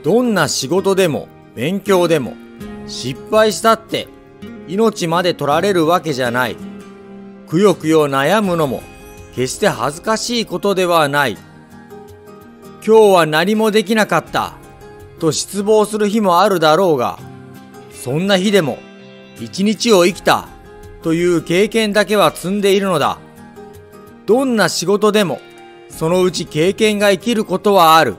どんな仕事でも勉強でも失敗したって命まで取られるわけじゃない。くよくよ悩むのも決して恥ずかしいことではない。今日は何もできなかったと失望する日もあるだろうが、そんな日でも一日を生きたという経験だけは積んでいるのだ。どんな仕事でもそのうち経験が生きることはある。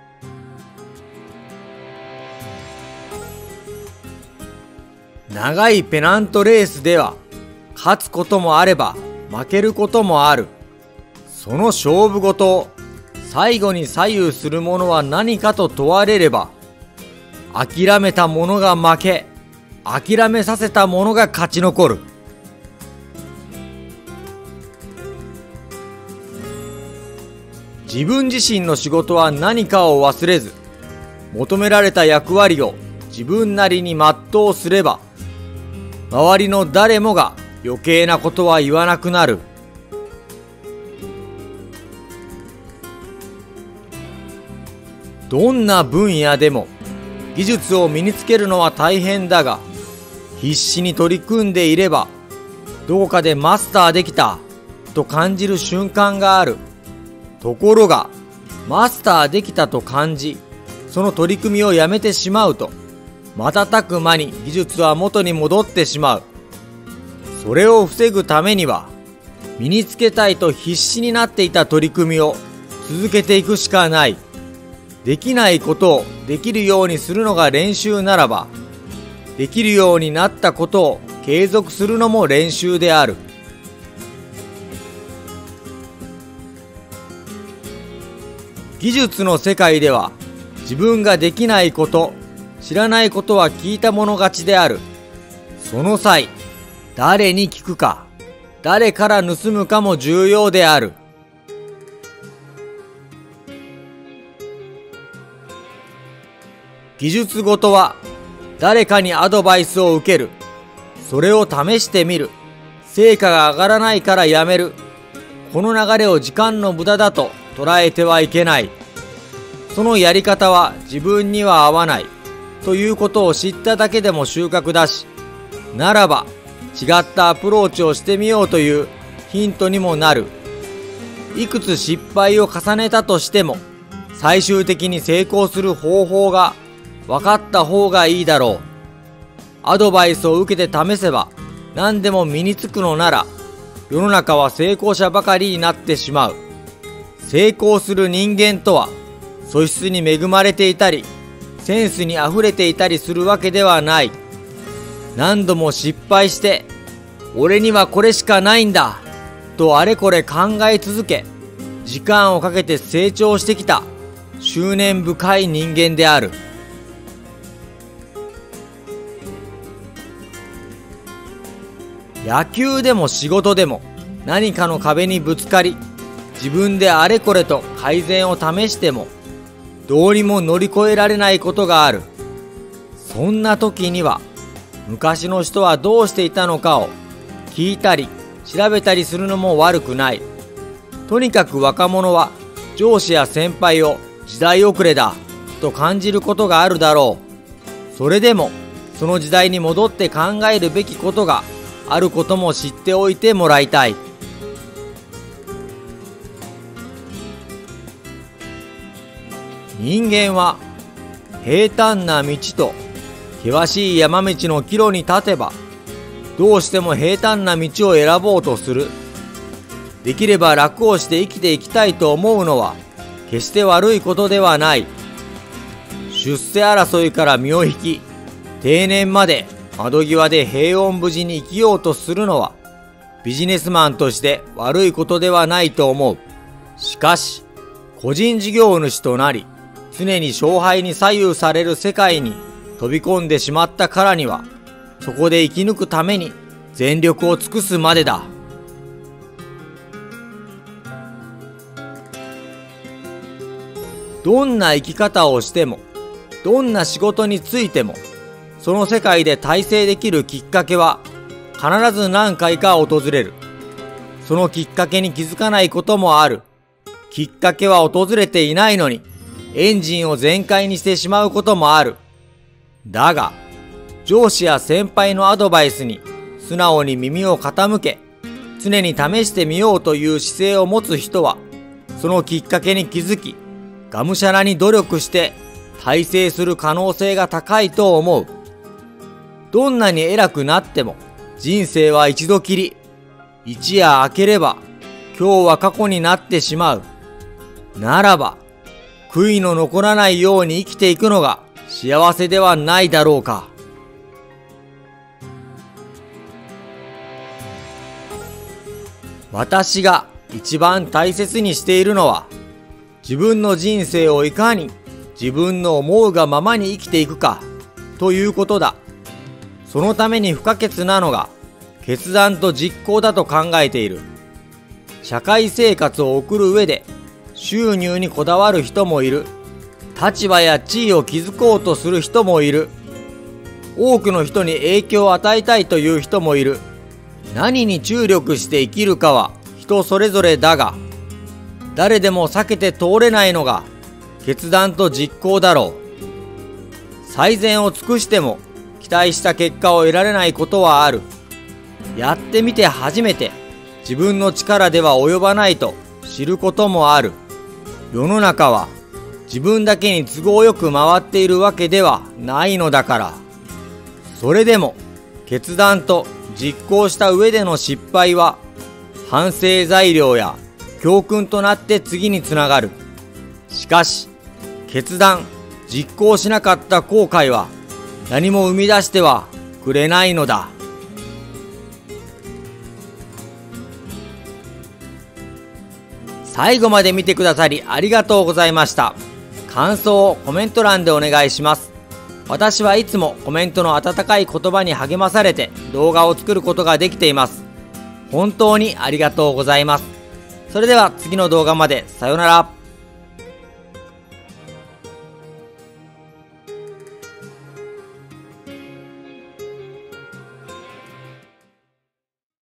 長いペナントレースでは勝つこともあれば負けることもある。その勝負事を最後に左右するものは何かと問われれば、諦めた者が負け、諦めさせた者が勝ち残る。自分自身の仕事は何かを忘れず、求められた役割を自分なりに全うすれば、周りの誰もが余計なことは言わなくなる。どんな分野でも技術を身につけるのは大変だが、必死に取り組んでいればどこかでマスターできたと感じる瞬間がある。ところがマスターできたと感じ、その取り組みをやめてしまうと、瞬く間に技術は元に戻ってしまう。それを防ぐためには、身につけたいと必死になっていた取り組みを続けていくしかない。できないことをできるようにするのが練習ならば、できるようになったことを継続するのも練習である。技術の世界では、自分ができないこと、知らないことは聞いたもの勝ちである。その際、誰に聞くか、誰から盗むかも重要である。技術ごとは誰かにアドバイスを受ける。それを試してみる。成果が上がらないからやめる。この流れを時間の無駄だと捉えてはいけない。そのやり方は自分には合わないということを知っただけでも収穫だし、ならば違ったアプローチをしてみようというヒントにもなる。いくつ失敗を重ねたとしても、最終的に成功する方法が分かった方がいいだろう。アドバイスを受けて試せば何でも身につくのなら、世の中は成功者ばかりになってしまう。成功する人間とは素質に恵まれていたり、センスにあふれていたりするわけではない。何度も失敗して、俺にはこれしかないんだとあれこれ考え続け、時間をかけて成長してきた執念深い人間である。野球でも仕事でも何かの壁にぶつかり、自分であれこれと改善を試してもどうにも乗り越えられないことがある。そんな時には、昔の人はどうしていたのかを聞いたり調べたりするのも悪くない。とにかく若者は上司や先輩を時代遅れだと感じることがあるだろう。それでもその時代に戻って考えるべきことがあることも知っておいてもらいたい。人間は平坦な道と険しい山道の岐路に立てば、どうしても平坦な道を選ぼうとする。できれば楽をして生きていきたいと思うのは決して悪いことではない。出世争いから身を引き、定年まで窓際で平穏無事に生きようとするのはビジネスマンとして悪いことではないと思う。しかし、個人事業主となり、常に勝敗に左右される世界に飛び込んでしまったからには、そこで生き抜くために全力を尽くすまでだ。どんな生き方をしても、どんな仕事についても、その世界で大成できるきっかけは必ず何回か訪れる。そのきっかけに気づかないこともある。きっかけは訪れていないのに、 エンジンを全開にしてしまうこともある。だが、上司や先輩のアドバイスに素直に耳を傾け、常に試してみようという姿勢を持つ人は、そのきっかけに気づき、がむしゃらに努力して大成する可能性が高いと思う。どんなに偉くなっても人生は一度きり。一夜明ければ今日は過去になってしまう。ならば、悔いの残らないように生きていくのが幸せではないだろうか。私が一番大切にしているのは、自分の人生をいかに自分の思うがままに生きていくかということだ。そのために不可欠なのが決断と実行だと考えている。社会生活を送る上で収入にこだわる人もいる。立場や地位を築こうとする人もいる。多くの人に影響を与えたいという人もいる。何に注力して生きるかは人それぞれだが、誰でも避けて通れないのが決断と実行だろう。最善を尽くしても期待した結果を得られないことはある。やってみて初めて自分の力では及ばないと知ることもある。世の中は自分だけに都合よく回っているわけではないのだから。それでも決断と実行した上での失敗は反省材料や教訓となって次につながる。しかし決断・実行しなかった後悔は何も生み出してはくれないのだ。最後まで見てくださりありがとうございました。感想をコメント欄でお願いします。私はいつもコメントの温かい言葉に励まされて動画を作ることができています。本当にありがとうございます。それでは次の動画までさようなら。